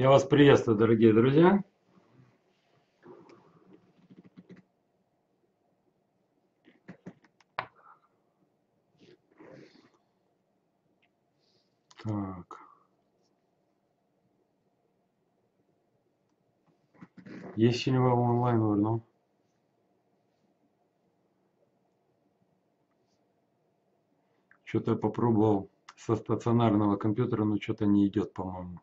Я вас приветствую, дорогие друзья. Так. Есть Синева онлайн вернул. Что-то я попробовал со стационарного компьютера, но что-то не идет, по-моему.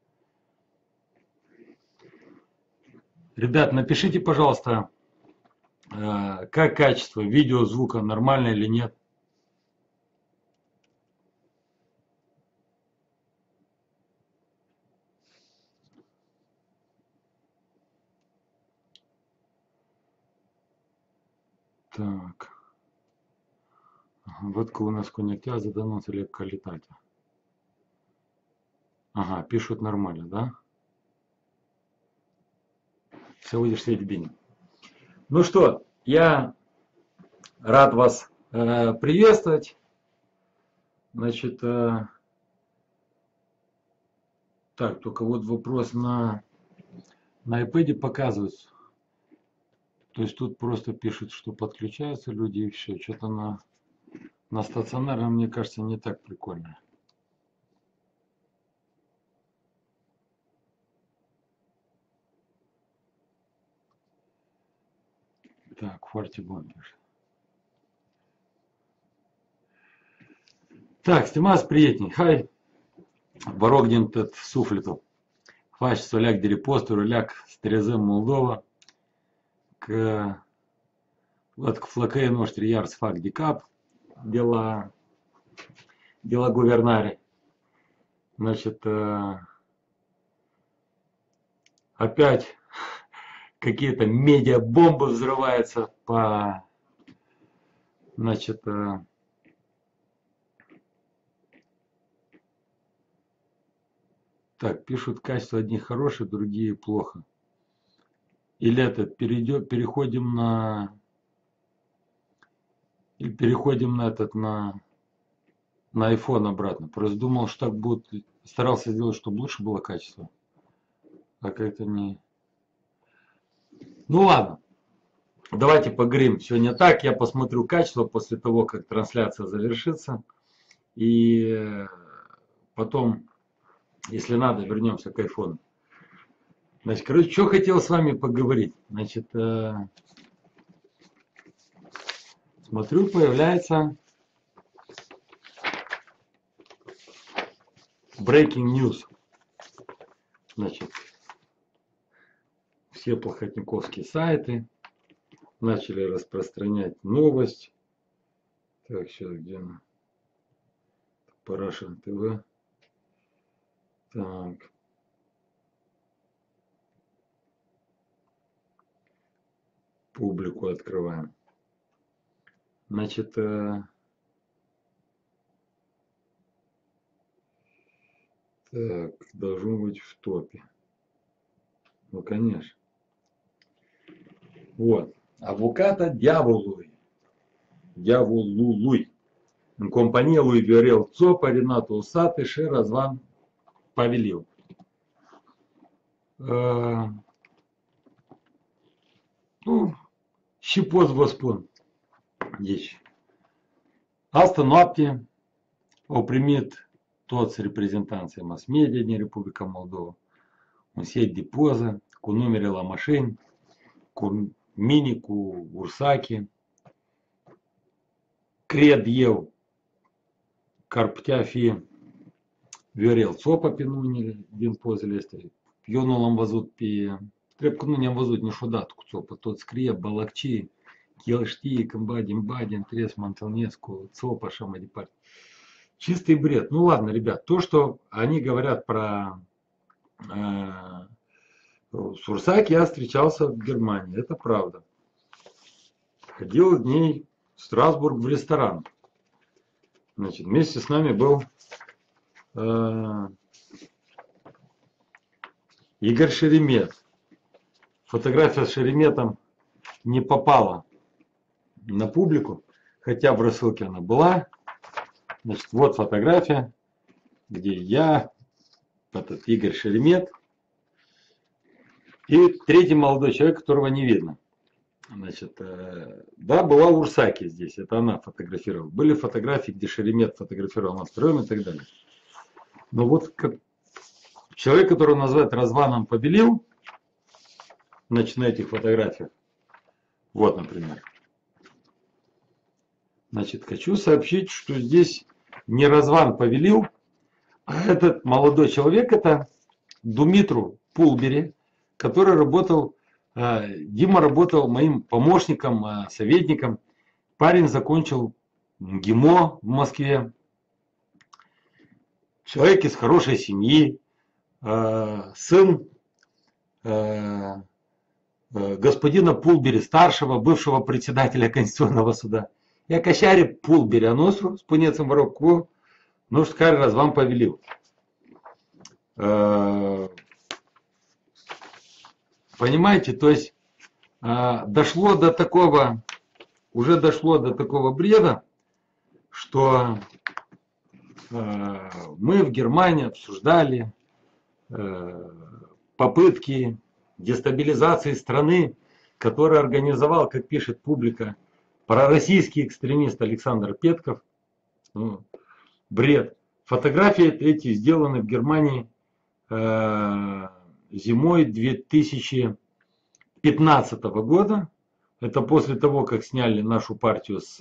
Ребят, напишите, пожалуйста, как качество видео, звука, нормально или нет. Так. Вот у нас коннектя заданос легко летать. Ага, пишут нормально, да? Все будешь светить день. Ну что, я рад вас приветствовать. Значит, так, только вот вопрос на iPad показывается. То есть тут просто пишут, что подключаются люди и все. Что-то на стационарном, мне кажется, не так прикольно. Так, Фортибон пишет. Так, Стимас приятней. Хай. Ворогден тет суфлету. Фач соляк дерепосту, роляк стрезем Молдова. Вот к флакею нож триярс фак дикап. Дела гувернари. Значит, опять какие-то медиабомбы взрываются по, значит, так, пишут, качество одних хорошее, другие плохо. Или переходим на iPhone обратно. Просто думал, что так будет, старался сделать, чтобы лучше было качество. А как-то не... Ну ладно, давайте поговорим сегодня так. Я посмотрю качество после того, как трансляция завершится. И потом, если надо, вернемся к iPhone. Значит, короче, что хотел с вами поговорить. Значит, смотрю, появляется breaking news. Значит, все плохотниковские сайты начали распространять новость. Так, сейчас где она? Парашин ТВ. Так. Публику открываем. Значит, так, должно быть в топе. Ну, конечно. Вот. Авокато дьяволуй. Дьяволулуй. Компания Луи Виорел Цопа, Ренато Усаты, Шеразван Павелил. Ну, щепоз воспон. Дичь. Asta noapte au primit toți reprezentanții mass media din Republica Moldova un set de poză cu numere la mașini, cu mini, cu ursache. Cred eu că ar putea fi Viorel Țopa pe unele din pozele astea. Eu nu l-am văzut pe... Trebuie că nu ne-am văzut niciodată cu Țopa. Tot scrie Balacci, că el știe când Badin, trebuie să mă întâlnesc cu Țopa, așa mai departe. Чистый бред. Ну ладно, ребят, то, что они говорят про Сурсак, я встречался в Германии, это правда. Ходил дней в Страсбург в ресторан. Значит, вместе с нами был Игорь Шеремет. Фотография с Шереметом не попала на публику, хотя в рассылке она была. Значит, вот фотография, где я, этот Игорь Шеремет, И третий молодой человек, которого не видно. Значит, да, была Урсаки здесь, это она фотографировала. Были фотографии, где Шеремет фотографировал над строем и так далее. Но вот как человек, которого называют Разваном Побелил, значит, на этих фотографиях, вот, например. Значит, хочу сообщить, что здесь не Разван Повелил, а этот молодой человек, это Думитру Пулбери, который работал, Дима работал моим помощником, советником. Парень закончил ГИМО в Москве. Человек из хорошей семьи, сын господина Пулбери, старшего, бывшего председателя Конституционного суда. Я качаре Пулбери, а носру, спунецем ворокку, ну что скажи, Разван Повелил. Понимаете, то есть дошло до такого, уже дошло до такого бреда, что мы в Германии обсуждали попытки дестабилизации страны, которую организовал, как пишет публика, пророссийский экстремист Александр Петков. Ну, бред. Фотографии эти сделаны в Германии зимой 2015 года. Это после того, как сняли нашу партию с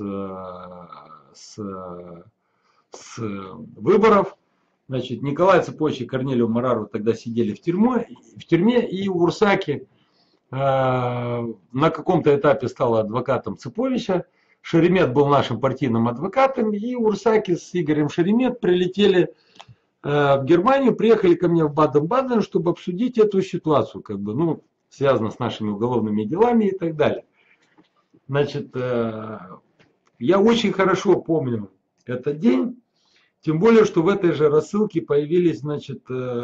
выборов. Значит, Николай Цепочь и Корнелию Марару тогда сидели в тюрьме, и Урсаки на каком-то этапе стал адвокатом Цеповича. Шеремет был нашим партийным адвокатом, и Урсаки с Игорем Шеремет прилетели в Германию, приехали ко мне в Баден-Баден, чтобы обсудить эту ситуацию, как бы, ну, связано с нашими уголовными делами и так далее. Значит, я очень хорошо помню этот день, тем более, что в этой же рассылке появились, значит,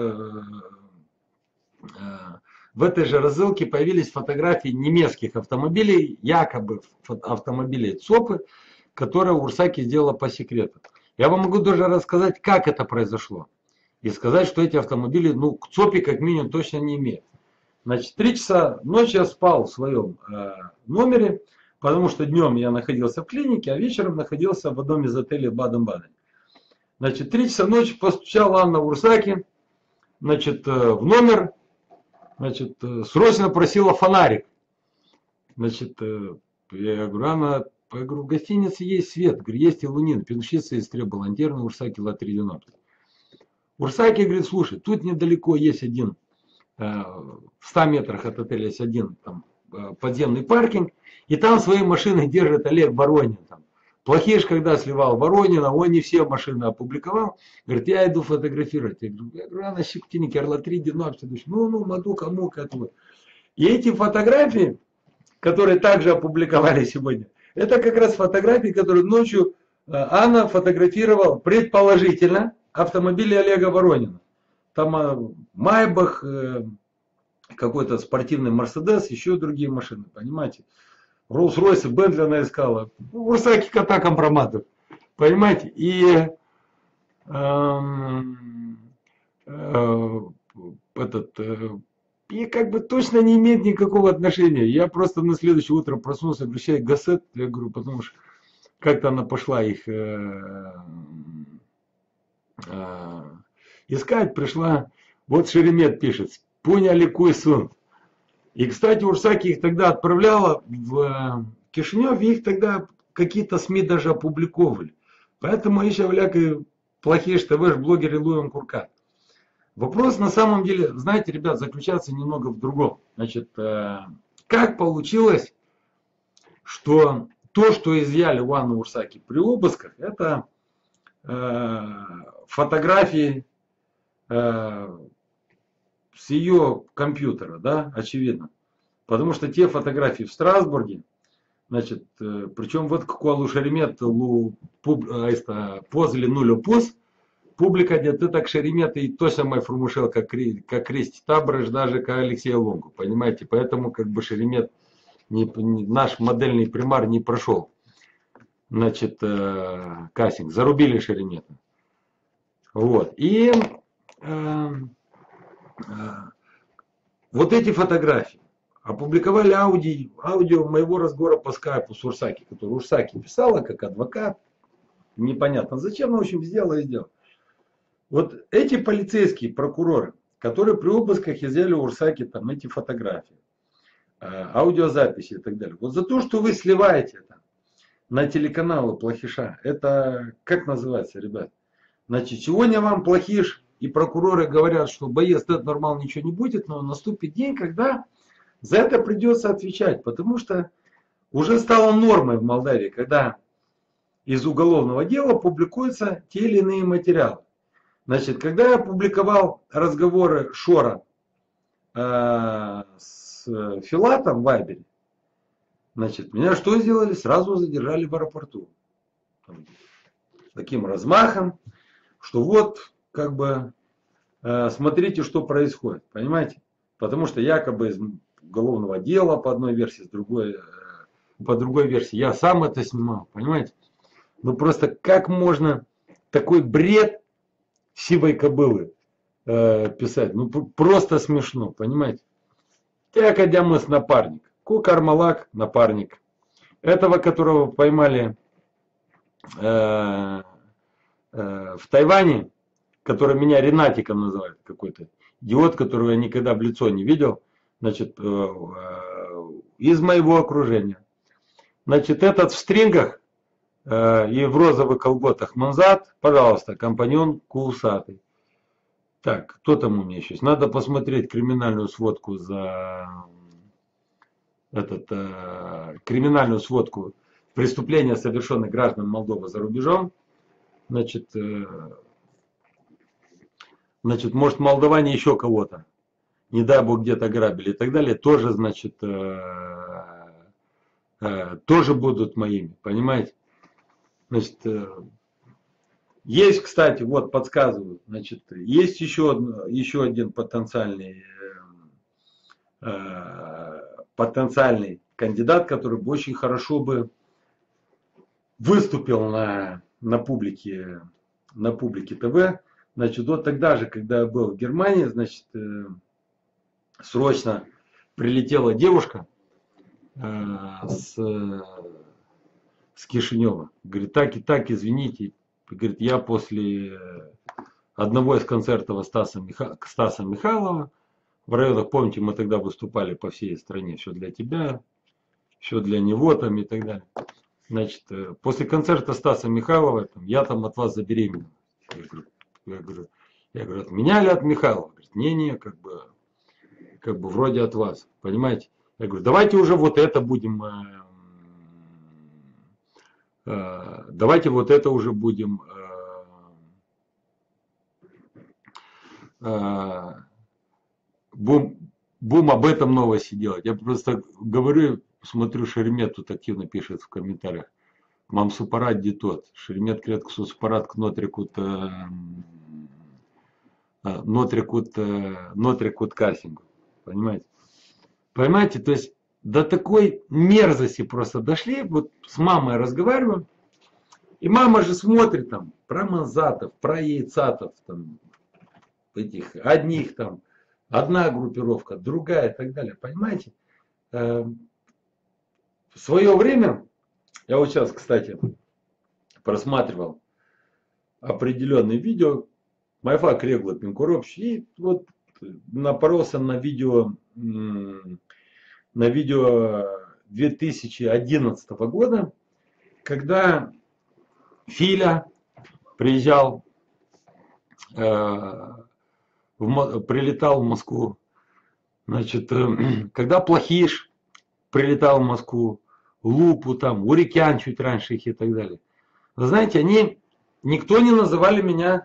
фотографии немецких автомобилей, якобы автомобилей ЦОПы, которые Урсаки сделала по секрету. Я вам могу даже рассказать, как это произошло. И сказать, что эти автомобили, ну, к ЦОПе как минимум точно не имеют. Значит, 3 часа ночи я спал в своем номере, потому что днем я находился в клинике, а вечером находился в одном из отелей Баден-Баден. Значит, 3 часа ночи постучала Анна Урсаки, значит, в номер, значит, срочно просила фонарик. Значит, я говорю, Анна, я говорю, в гостинице есть свет, говорю, есть и лунин, пенщица из требовала лантерна, Урсаки латридинопт. Урсаки говорит, слушай, тут недалеко есть один, в 100 метрах от отеля есть один там, подземный паркинг, и там свои машины держит Олег Воронин. Там. Плохиш, когда сливал Воронина, он не все машины опубликовал. Говорит, я иду фотографировать. Я говорю, Анна Щептинник, Орлатриди, ну, маду, кому этого. И эти фотографии, которые также опубликовали сегодня, это как раз фотографии, которые ночью Анна фотографировала предположительно автомобили Олега Воронина. Там Майбах, какой-то спортивный Мерседес, еще другие машины, понимаете. Роллс-Ройсы, Бентли она искала. Урсаки кота компроматов. Понимаете? И и как бы точно не имеет никакого отношения. Я просто на следующее утро проснулся, обращаюсь к Гассет, я говорю, потому что как-то она пошла их искать, пришла. Вот Шеремет пишет, поняли Куйсун. И, кстати, Урсаки их тогда отправляла в Кишинев, и их тогда какие-то СМИ даже опубликовывали. Поэтому еще вляки плохие ТВ блогеры Луем Курка. Вопрос на самом деле, знаете, ребят, заключается немного в другом. Значит, как получилось, что то, что изъяли у Анны Урсаки при обысках, это фотографии с ее компьютера, да, очевидно. Потому что те фотографии в Страсбурге, значит, причем вот Куалу Шеремет, позли нулю пус, публика, где ты так Шеремет и то самое формушел, как Крести Табрыш, даже как Алексея Лонгу, понимаете, поэтому как бы Шеремет, наш модельный примар не прошел, значит, кастинг, зарубили Шеремета. Вот, и Вот эти фотографии. Опубликовали аудио моего разговора по скайпу с Урсаки, который Урсаки писала как адвокат. Непонятно зачем, но в общем сделала и сделала. Вот эти полицейские прокуроры, которые при обысках изъяли у Урсаки там эти фотографии, аудиозаписи и так далее. Вот за то, что вы сливаете это на телеканалы Плохиша, это как называется, ребят? Значит, сегодня вам Плохиш и прокуроры говорят, что боец это нормал, ничего не будет, но наступит день, когда за это придется отвечать, потому что уже стало нормой в Молдавии, когда из уголовного дела публикуются те или иные материалы. Значит, когда я публиковал разговоры Шора с Филатом в Вайбере, значит, меня что сделали? Сразу задержали в аэропорту. С таким размахом, что вот, как бы, смотрите, что происходит. Понимаете? Потому что якобы из уголовного дела по одной версии, по другой версии. Я сам это снимал. Понимаете? Ну просто как можно такой бред сивой кобылы писать? Ну просто смешно. Понимаете? Тякадямыс напарник. Кукармалак напарник. Этого, которого поймали в Тайване, который меня Ренатиком называют, какой-то идиот, которого я никогда в лицо не видел, значит, из моего окружения. Значит, этот в стрингах и в розовых колготах Манзат, пожалуйста, компаньон кусатый. Так, кто там у меня еще есть? Надо посмотреть криминальную сводку криминальную сводку преступления, совершенных гражданам Молдовы за рубежом. Значит, может, молдаване еще кого-то, не дай бог, где-то грабили и так далее, тоже, значит, тоже будут моими, понимаете? Значит, есть, кстати, вот подсказывают, значит, есть еще один потенциальный кандидат, который бы очень хорошо бы выступил на публике ТВ. Значит, вот тогда же, когда я был в Германии, значит, срочно прилетела девушка с Кишинева. Говорит, так, извините. Говорит, я после одного из концертов Стаса Михайлова в районах, помните, мы тогда выступали по всей стране, все для тебя, все для него там и так далее. Значит, после концерта Стаса Михайлова я там от вас забеременела. Я говорю, от меня или от Михайлова? Говорит, не, как бы вроде от вас, понимаете? Я говорю, давайте уже вот это будем, будем об этом новости делать. Я просто говорю, смотрю, Шеремет тут активно пишет в комментариях. Мам супарат дитот. Шеремет кретку супарат нотрикут кассингу. Понимаете? Понимаете, то есть до такой мерзости просто дошли. Вот с мамой разговариваю. И мама же смотрит там про Манзатов, про Яйцатов, там, этих одних там, одна группировка, другая и так далее. Понимаете? В свое время, я вот сейчас, кстати, просматривал определенные видео, Майфа Крегла Пинкурович, и вот напоролся на видео 2011 года, когда Филя прилетал в Москву, значит, когда Плохиш прилетал в Москву, Лупу там, Урикян чуть раньше их и так далее. Вы знаете, никто не называли меня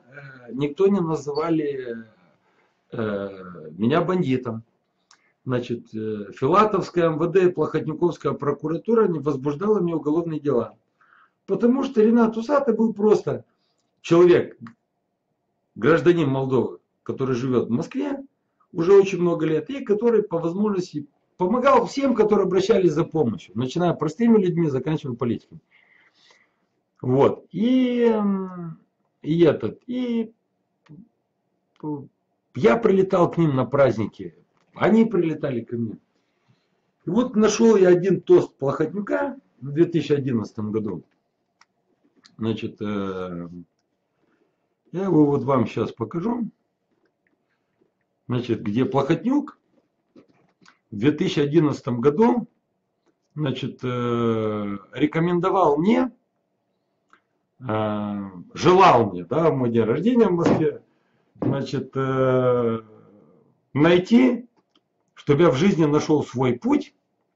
бандитом. Значит, Филатовская МВД и Плохотниковская прокуратура не возбуждала мне уголовные дела. Потому что Ренат Усатый был просто человек, гражданин Молдовы, который живет в Москве уже очень много лет, и который по возможности помогал всем, которые обращались за помощью, начиная простыми людьми, заканчивая политиками. Вот. И я прилетал к ним на праздники Они прилетали ко мне. И вот нашел я один тост Плохотнюка в 2011 году. Значит, я его вот вам сейчас покажу. Значит, где Плохотнюк в 2011 году, значит, рекомендовал мне, желал мне, да, в мой день рождения в Москве, значит, найти, чтобы я в жизни нашел свой путь,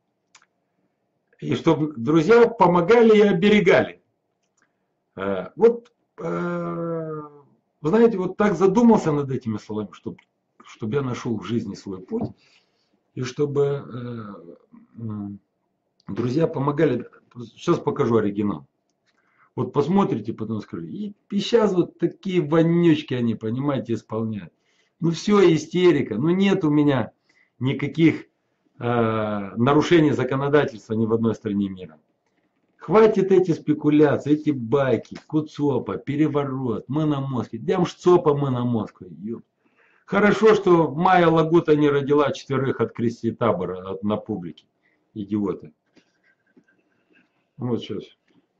и чтобы друзья помогали и оберегали. Вот, вы знаете, вот так задумался над этими словами, чтобы я нашел в жизни свой путь, и чтобы друзья помогали. Сейчас покажу оригинал. Вот посмотрите, потом скажу. И сейчас вот такие вонючки они, понимаете, исполняют. Ну все, истерика. Ну нет у меня никаких нарушений законодательства ни в одной стране мира. Хватит эти спекуляции, эти байки, Куцопа, переворот, мы на Москве. Демшцопа мы на Москве. Хорошо, что Майя Лагута не родила 4 от Кристи Табора на публике. Идиоты. Вот сейчас.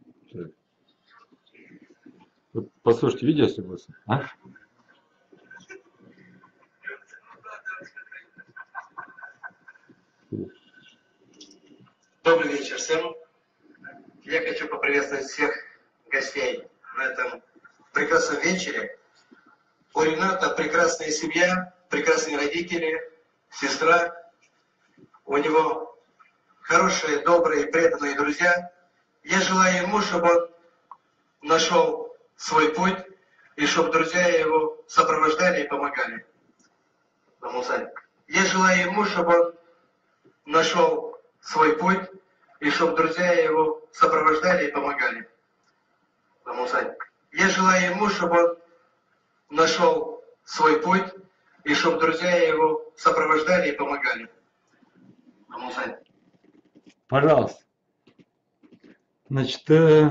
Вот послушайте, видео согласен. А? Добрый вечер всем. Я хочу поприветствовать всех гостей на этом прекрасном вечере. У Рената прекрасная семья, прекрасные родители, сестра. У него хорошие, добрые, преданные друзья. Я желаю ему, чтобы он нашел свой путь, и чтобы друзья его сопровождали и помогали. Я желаю ему, чтобы он нашел свой путь, и чтобы друзья его сопровождали и помогали. Я желаю ему, чтобы он нашел свой путь, и чтобы друзья его сопровождали и помогали. Пожалуйста. Значит,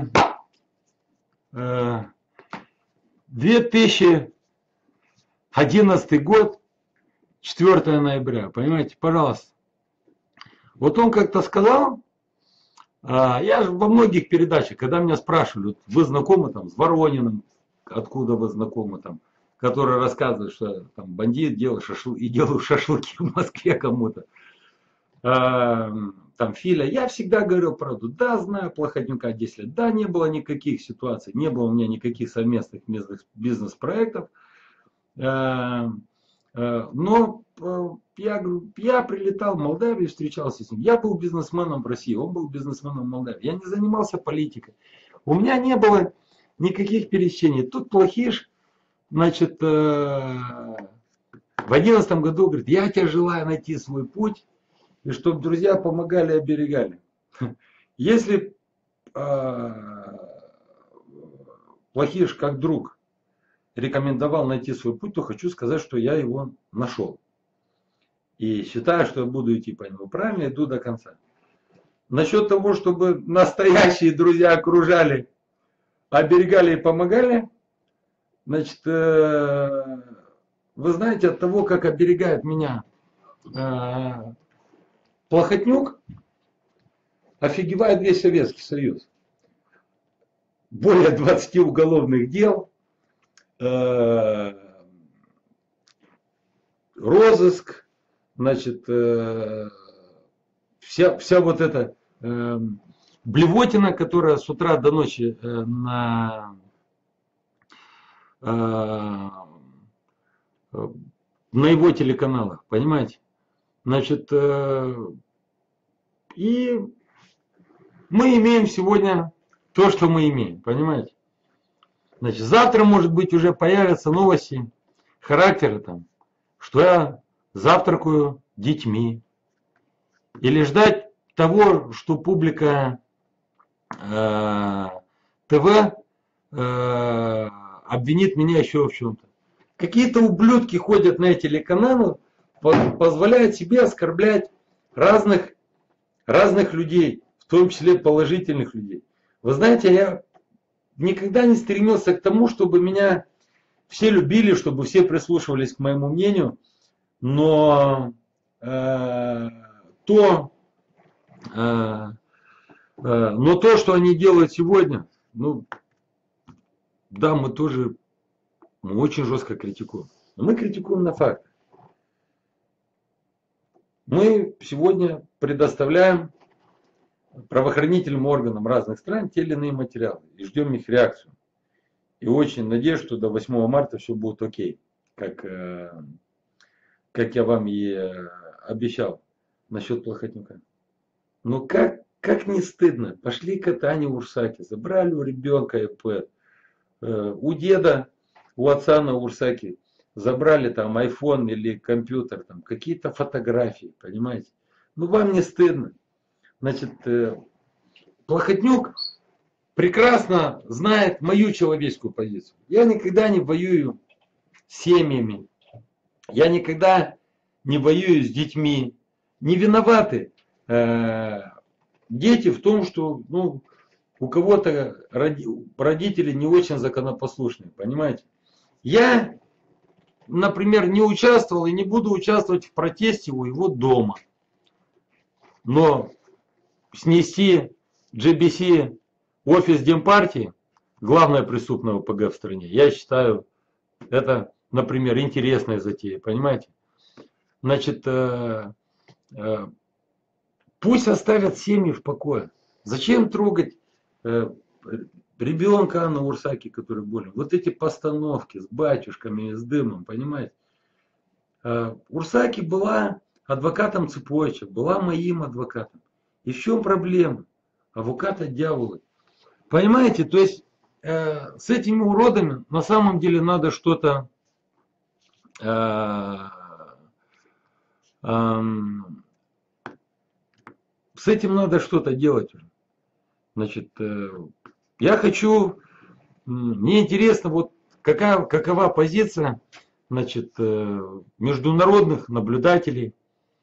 2011 год, 4 ноября, понимаете, пожалуйста. Вот он как-то сказал, я же во многих передачах, когда меня спрашивали, вы знакомы там с Ворониным, откуда вы знакомы там, который рассказывает, что там бандит делал шашлыки в Москве кому-то, там Филя, я всегда говорил правду, да, знаю Плохотнюка 10 лет, да, не было никаких ситуаций, не было у меня никаких совместных бизнес-проектов, но я прилетал в Молдавию, встречался с ним. Я был бизнесменом в России, он был бизнесменом в Молдавии. Я не занимался политикой. У меня не было никаких пересечений. Тут Плохиш, значит, в 2011 году говорит, я тебе желаю найти свой путь, и чтобы друзья помогали, оберегали. Если Плохиш как друг рекомендовал найти свой путь, то хочу сказать, что я его нашел. И считаю, что я буду идти по нему правильно, иду до конца. Насчет того, чтобы настоящие друзья окружали, оберегали и помогали, значит, вы знаете, от того, как оберегает меня Плохотнюк, офигевает весь Советский Союз. Более 20 уголовных дел, розыск, значит, вся вот эта блевотина, которая с утра до ночи на его телеканалах, понимаете? Значит, и мы имеем сегодня то, что мы имеем, понимаете? Значит, завтра, может быть, уже появятся новости характера там, что я завтракаю детьми. Или ждать того, что публика ТВ обвинит меня еще в чем-то. Какие-то ублюдки ходят на эти телеканалы, позволяют себе оскорблять разных людей, в том числе положительных людей. Вы знаете, я никогда не стремился к тому, чтобы меня все любили, чтобы все прислушивались к моему мнению, но но то, что они делают сегодня, ну, да, мы очень жестко критикуем. Но мы критикуем на факт. Мы сегодня предоставляем правоохранительным органам разных стран те или иные материалы и ждем их реакцию. И очень надеюсь, что до 8 марта все будет окей, как я вам и обещал насчет Плохотнюка. Но как не стыдно, пошли к Тане Урсаке, забрали у ребенка iPad, у деда, у отца на Урсаке забрали там iPhone или компьютер, там какие-то фотографии, понимаете? Ну вам не стыдно. Значит, Плохотнюк прекрасно знает мою человеческую позицию. Я никогда не воюю с семьями, я никогда не воюю с детьми. Не виноваты дети в том, что у кого-то родители не очень законопослушные, понимаете? Я, например, не участвовал и не буду участвовать в протесте у его дома. Но снести GBC, офис Демпартии, главное преступное ОПГ в стране, я считаю, это, например, интересная затея, понимаете? Значит, пусть оставят семьи в покое. Зачем трогать ребенка Анны Урсаки, который болен? Вот эти постановки с батюшками и с дымом, понимаете? Урсаки была адвокатом Цепоича, была моим адвокатом. И в чем проблема? Адвоката дьявола. Понимаете, то есть с этими уродами на самом деле надо что-то с этим надо что-то делать. Значит, я хочу, мне интересно, вот какова позиция, значит, международных наблюдателей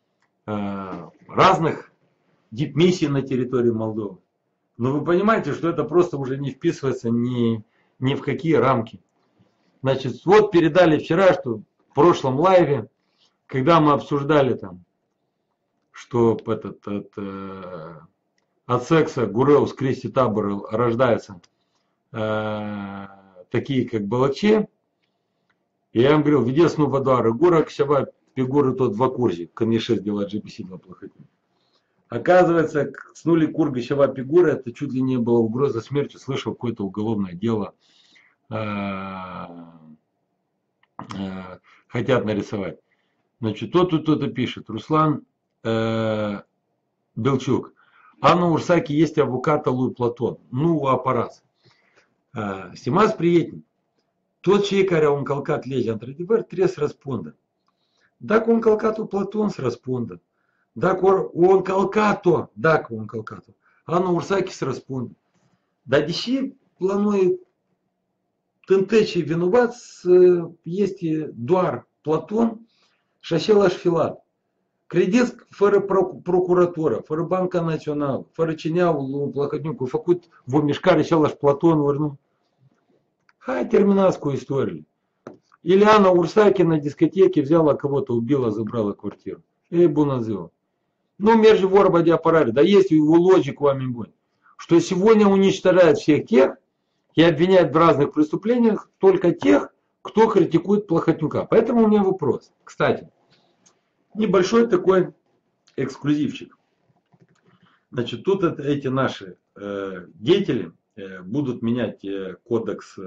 разных дипмиссий на территории Молдовы. Но вы понимаете, что это просто уже не вписывается ни в какие рамки. Значит, вот передали вчера, что в прошлом лайве, когда мы обсуждали там, что от секса Гуреус Кристи Табор рождаются такие, как Балакче. И я им говорил, видесну вадару гура ксява фигуры тот в акурзе, канешес дела GPC на Плохотнюк. Оказывается, снули курга щава фигура, это чуть ли не была угроза смерти, слышал какое-то уголовное дело хотят нарисовать. Значит, кто-то пишет, Руслан Белчук. Анна Урсаки есть адвоката Луи Платон. Ну, аппарат. Стимас приятен. Тот человек, care un călcat legea, într-adevăr, trebuie să răspundă. Dacă un călcat-o Platon să răspundă. Dacă un călcat-o, Anna Урсаки să răspundă. Dar deși la noi tântecii vinovați este doar Platon și același filat. Credeți că fără procuratură, fără Banca Națională, fără cine au Plahotniuc, au făcut o mișcare același Platon, ori nu? Hai, terminați cu istoriile. Или Анна Урсаки на дискотеке взяла кого-то, убила, забрала квартиру. Эй, bună ziua. Ну, мерже vorba de apărare, да есть его логику, oameni buni, что сегодня уничтожают всех тех и обвиняют в разных преступлениях только тех, кто критикует Плохотнюка. Поэтому у меня вопрос. Кстати, небольшой такой эксклюзивчик. Значит, тут эти наши деятели будут менять кодекс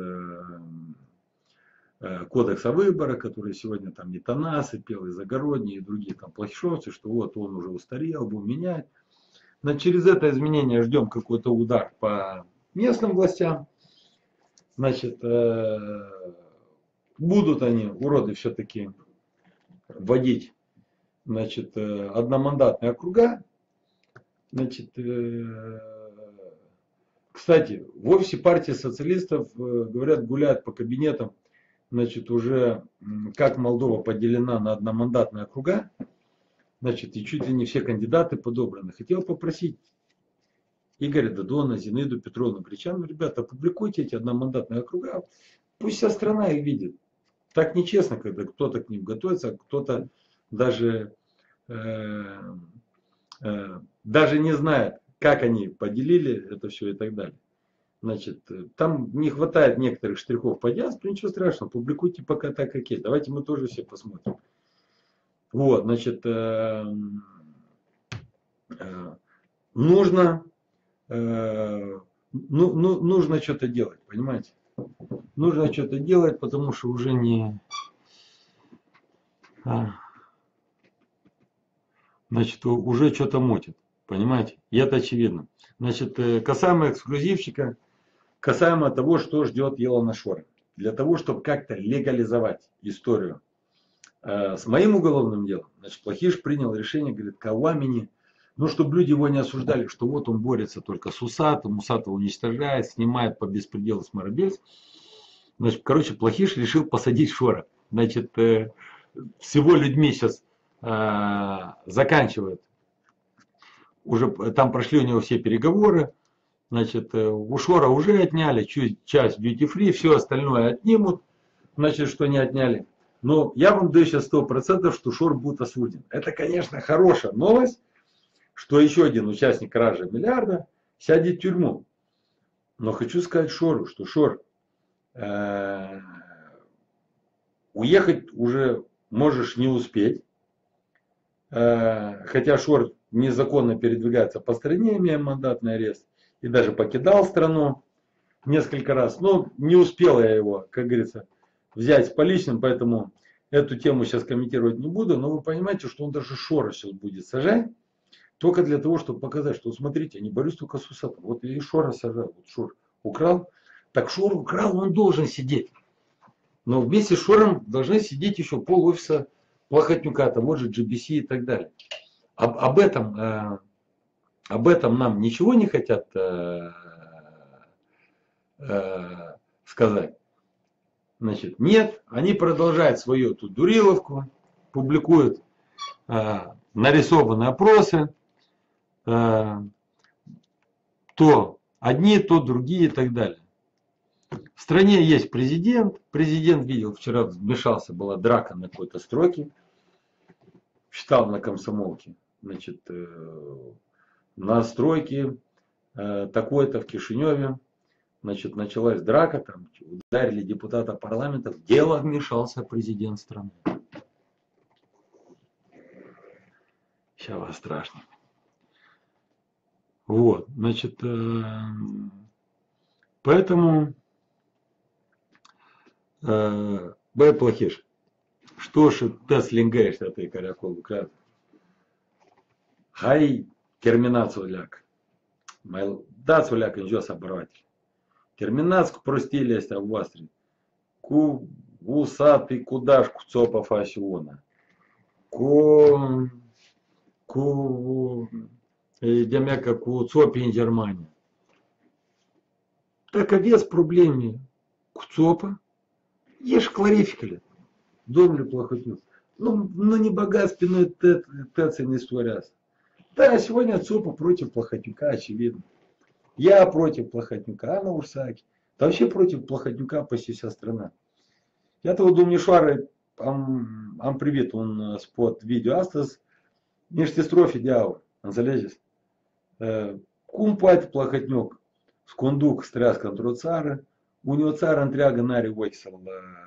о выборах, который сегодня там и Танас, и пел, и Загородний, и другие там плохишовцы, что вот он уже устарел, будем менять. Но через это изменение ждем какой-то удар по местным властям. Значит, будут они, уроды, все-таки вводить, значит, одномандатные округа. Значит, кстати, в офисе партии социалистов, говорят, гуляют по кабинетам, значит, уже как Молдова поделена на одномандатные округа, значит, и чуть ли не все кандидаты подобраны. Хотел попросить Игоря Додона, Зинаиду Петровну Гречану, ребята, опубликуйте эти одномандатные округа, пусть вся страна их видит. Так нечестно, когда кто-то к ним готовится, а кто-то даже даже не знает, как они поделили это все и так далее. Значит, там не хватает некоторых штрихов по диаспоре, ничего страшного, публикуйте пока так, как есть. Давайте мы тоже все посмотрим. Вот, значит, нужно нужно что-то делать, понимаете? Нужно что-то делать, потому что уже не... Значит, уже что-то мутит, понимаете? И это очевидно. Значит, касаемо эксклюзивщика, касаемо того, что ждет Илона Шора. Для того, чтобы как-то легализовать историю с моим уголовным делом, значит, Плохиш принял решение, говорит, Кауамини, ну, чтобы люди его не осуждали, что вот он борется только с Усатым, Усатого уничтожает, снимает по беспределу с Марабельс. Значит, короче, Плохиш решил посадить Шора. Значит, всего людьми сейчас заканчивают. Уже там прошли у него все переговоры. Значит, у Шора уже отняли часть duty free, все остальное отнимут. Значит, что не отняли. Но я вам даю сейчас 100%, что Шор будет осужден. Это, конечно, хорошая новость, что еще один участник кражи миллиарда сядет в тюрьму. Но хочу сказать Шору, что Шор, уехать уже можешь не успеть. Хотя Шор незаконно передвигается по стране, имея мандатный арест. И даже покидал страну несколько раз. Но не успел я его, как говорится, взять с поличным. Поэтому эту тему сейчас комментировать не буду. Но вы понимаете, что он даже Шора сейчас будет сажать. Только для того, чтобы показать, что смотрите, я не борюсь только с Усатым. Вот и Шора сажал. Вот Шор украл. Так Шор украл, он должен сидеть. Но вместе с Шором должны сидеть еще пол офиса Плохотнюка, там, может, GBC и так далее. Об этом нам ничего не хотят сказать. Значит, нет, они продолжают свою тут дуриловку, публикуют нарисованные опросы, то одни, то другие и так далее. В стране есть президент. Президент видел, вчера вмешался, была драка на какой-то стройке. Читал на Комсомолке. Значит, на стройке такой-то в Кишиневе. Значит, началась драка, там ударили депутата парламента. В дело вмешался президент страны. Сейчас вас страшно. Вот, значит, поэтому Б. Плохиш, что ж ты слингаешь, ты корякол украд? Хай терминацию ляк. Да, суляк, ничего собрать. Терминацию простили, если в Астре. Ку усатый кудашку цопа фасиона. Демяка ку цопи Германии. Так овец проблеме куцопа. Ешь кларификали. Домлю плохотнюк. Ну не богат спиной тэцы не створяс. Да, сегодня цопа против Плохотнюка, очевидно. Я против Плохотнюка, а на Урсаке. Да вообще против Плохотнюка почти вся страна. Я-то думаю, Швары, ам привет, он спот видео астас, ништи строфи дяу, он залезет. Кумпать Плохотнюк, скундук стряс контру цара, у него цар антряга нари войксел,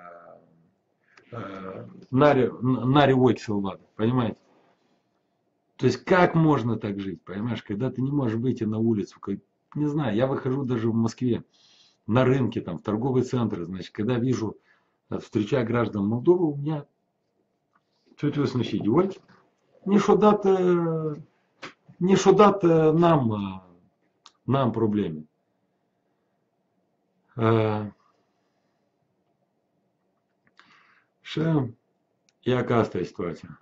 нари войксел, понимаете? То есть как можно так жить, понимаешь, когда ты не можешь выйти на улицу, не знаю, я выхожу даже в Москве на рынке, там, в торговые центры, значит, когда вижу, встречаю граждан Молдовы, у меня чуть возмущить, ой, не шодат нам проблеми. Ще яка та ситуація?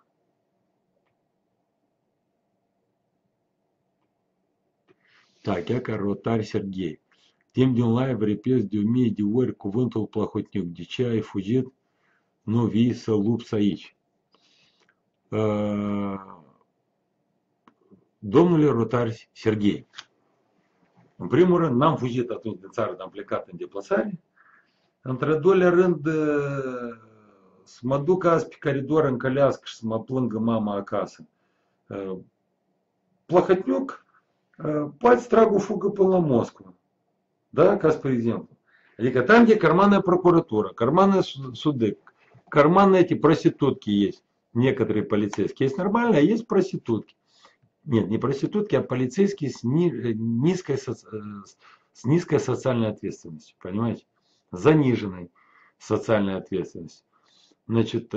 Так, яка Ротарь Сергей. Тем Дюнлай, Врепес, Дюми, Диор, Кувентул, Плохотнюк, Дичай, Фузит, Нови, Салуп, Саич. Domnule Rotari Serghei, în primul rând, n-am fugit atunci de țară, am plecat în deplasare. Într-al doilea rând, să mă duc azi pe coridor în colească și să mă plângă mama acasă. Плохотнюк пать страгу фуга полномозгу. Да, как президенту. Там, где карманная прокуратура, карманные суды, карманные эти проститутки есть. Некоторые полицейские. Есть нормально, а есть проститутки. Нет, не проститутки, а полицейские с низкой социальной ответственностью. Понимаете? Заниженной социальной ответственностью. Значит,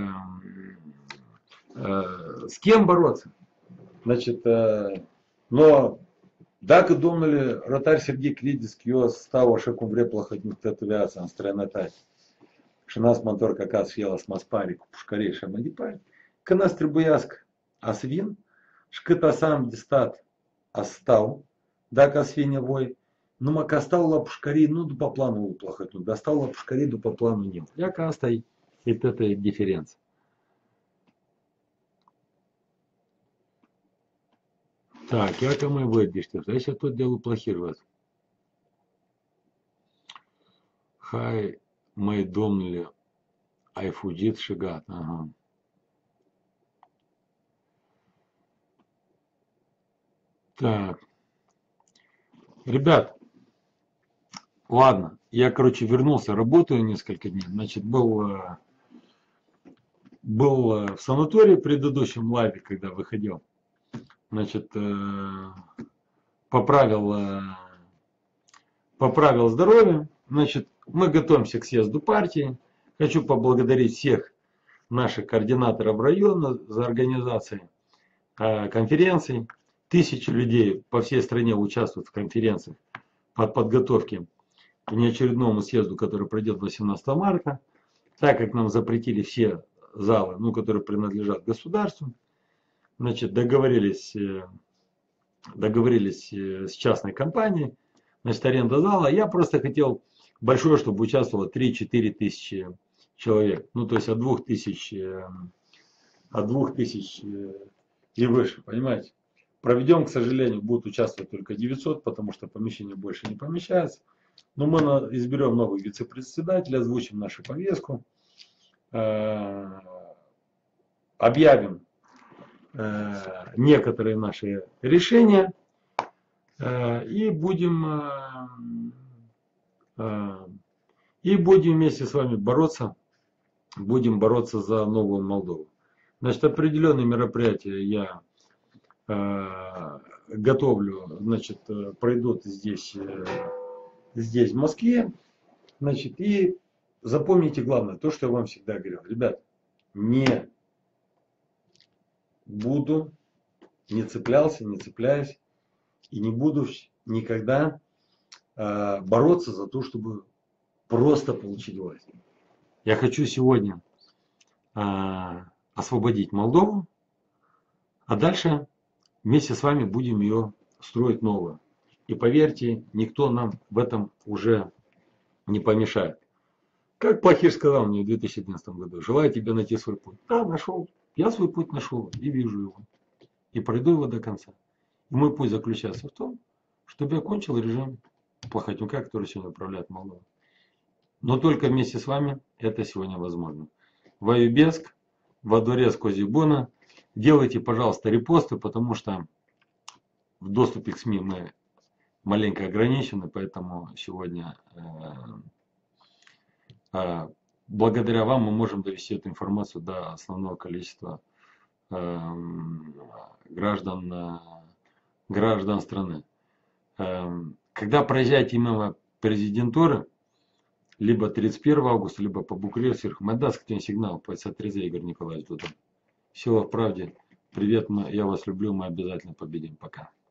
с кем бороться? Значит, но dacă, domnule Rotar Serghei, credeți că eu stau așa cum vreți toată viața în străinătate și n-ați mă întorc acasă și el ați mă spare cu pușcării și mai departe, când ați trebuiască ați vin și cât ați am de stat ați stau, dacă ați fi nevoie, numai că stau la pușcării nu după planul Plahotniuc, dar stau la pușcării după planul meu. Ia că asta e diferența. Так, як ми вийдете? Я ще тут делаю плохірувати. Хай мой домнули айфудит шигат. Ага. Так. Ребят, ладно. Я, короче, вернулся, работаю несколько дней. Значит, был в санатории в предыдущем лайве, когда выходил. Значит, поправил здоровье. Значит, мы готовимся к съезду партии. Хочу поблагодарить всех наших координаторов района за организацию конференций. Тысячи людей по всей стране участвуют в конференциях по подготовке к внеочередному съезду, который пройдет 18 марта. Так как нам запретили все залы, которые принадлежат государству, значит, договорились с частной компанией, значит, аренда зала. Я просто хотел большое, чтобы участвовало 3-4 тысячи человек. То есть от 2000 и выше, понимаете. Проведем, к сожалению, будут участвовать только 900, потому что помещение больше не помещается. Но мы изберем новых вице-председателей, озвучим нашу повестку, объявим некоторые наши решения и будем вместе с вами бороться за новую Молдову. Значит, определенные мероприятия я готовлю, значит, пройдут здесь в Москве. Значит, и запомните главное, то, что я вам всегда говорил. Ребят, не буду, не цеплялся, не цепляюсь и не буду никогда бороться за то, чтобы просто получить власть. Я хочу сегодня освободить Молдову, а дальше вместе с вами будем ее строить новую. И поверьте, никто нам в этом уже не помешает. Как Плохир сказал мне в 2011 году, желаю тебе найти свой путь. Да, нашел. Я свой путь нашел и вижу его. И пройду его до конца. И мой путь заключается в том, чтобы я кончил режим Плохотнюка, который сегодня управляет Молдовой. Но только вместе с вами это сегодня возможно. Ваюбеск, во дворец Козибуна. Делайте, пожалуйста, репосты, потому что в доступе к СМИ мы маленько ограничены, поэтому сегодня благодаря вам мы можем довести эту информацию до основного количества граждан страны. Когда проезжаете мимо президентуры, либо 31 августа, либо по Букре, сверху, даст кто-нибудь сигнал, пусть отрезай, Игорь Николаевич, туда. Сила в правде. Привет, я вас люблю, мы обязательно победим. Пока.